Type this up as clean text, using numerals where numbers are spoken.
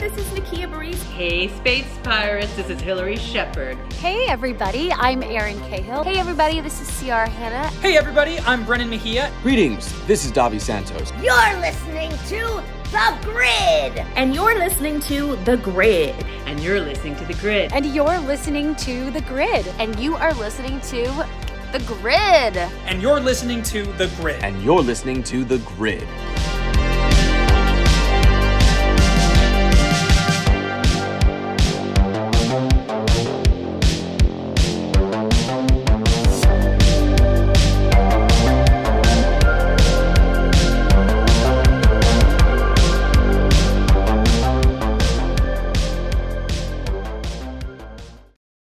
this is Nakia Baris. Hey, Space Pirates, this is Hillary Shepard. Hey, everybody, I'm Erin Cahill. Hey, everybody, this is C.R. Hannah. Hey, everybody, I'm Brennan Mejia. Greetings, this is Davi Santos. You're listening to The Grid. And you're listening to The Grid. And you're listening to The Grid. And you're listening to The Grid. And you are listening to The Grid. And you're listening to The Grid. And you're listening to The Grid.